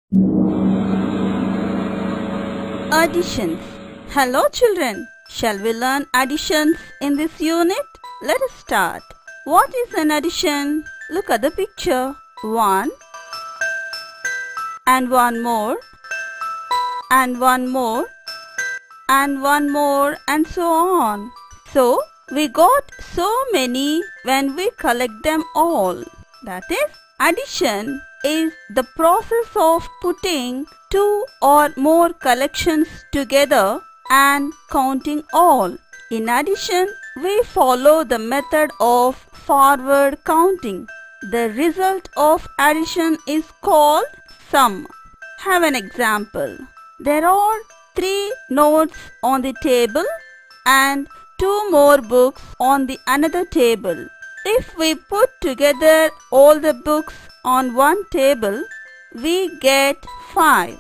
Additions. Hello children, shall we learn additions in this unit? Let us start. What is an addition? Look at the picture. One and one more and one more and one more and so on. So we got so many when we collect them all. That is, addition is the process of putting two or more collections together and counting all. In addition, we follow the method of forward counting. The result of addition is called sum. Have an example. There are 3 notes on the table and 2 more books on the another table. If we put together all the books on one table, we get 5.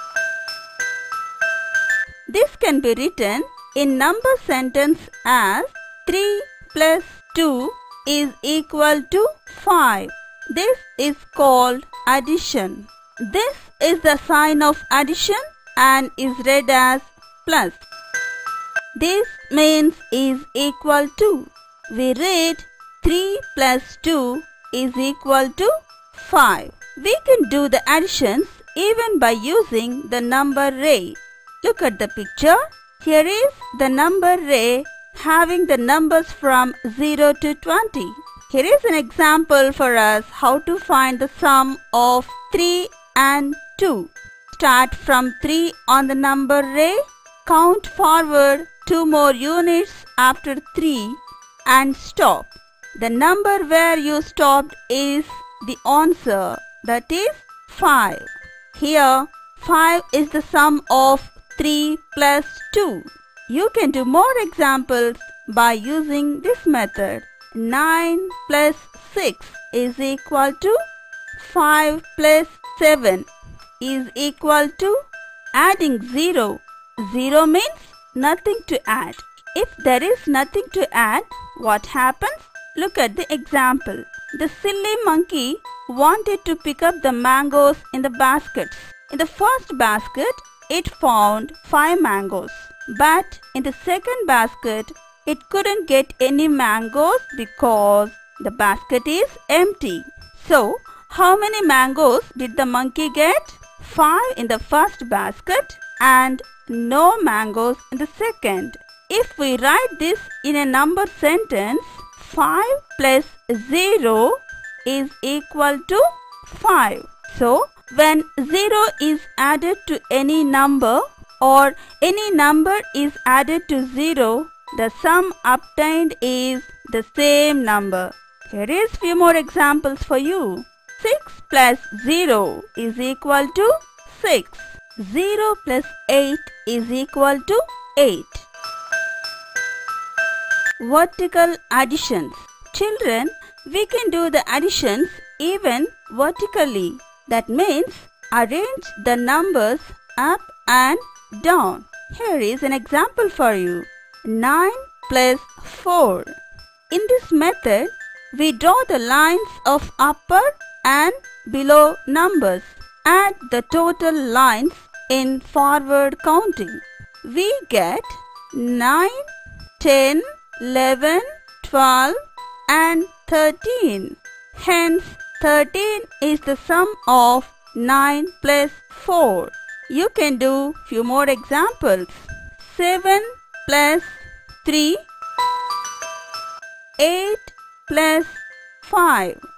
This can be written in number sentence as 3 plus 2 is equal to 5. This is called addition. This is the sign of addition and is read as plus. This means is equal to. We read 3 plus 2 is equal to 5. We can do the additions even by using the number ray. Look at the picture. Here is the number ray having the numbers from 0 to 20. Here is an example for us how to find the sum of 3 and 2. Start from 3 on the number ray. Count forward 2 more units after 3 and stop. The number where you stopped is the answer, that is 5. Here 5 is the sum of 3 plus 2. You can do more examples by using this method. 9 plus 6 is equal to 5 plus 7 is equal to adding 0. 0 means nothing to add. If there is nothing to add, what happens? Look at the example. The silly monkey wanted to pick up the mangoes in the baskets. In the first basket, it found 5 mangoes. But in the second basket, it couldn't get any mangoes because the basket is empty. So, how many mangoes did the monkey get? 5 in the first basket and no mangoes in the second. If we write this in a number sentence, 5 plus 0 is equal to 5. So, when 0 is added to any number or any number is added to 0, the sum obtained is the same number. Here is few more examples for you. 6 plus 0 is equal to 6. 0 plus 8 is equal to 8. Vertical additions. Children, we can do the additions even vertically. That means arrange the numbers up and down. Here is an example for you. 9 plus 4. In this method, we draw the lines of upper and below numbers. Add the total lines in forward counting. We get 9, 10, 11, 12 and 13. Hence, 13 is the sum of 9 plus 4. You can do few more examples. 7 plus 3, 8 plus 5.